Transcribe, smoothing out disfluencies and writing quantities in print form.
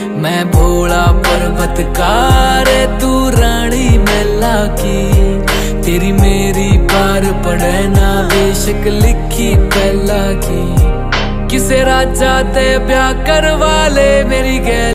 मैं भोला पर्वतकार तू रानी मैला की, तेरी मेरी पार पड़े ना बेशक लिखी पहला की। किसे राजा ते ब्याह करवा ले मेरी गैल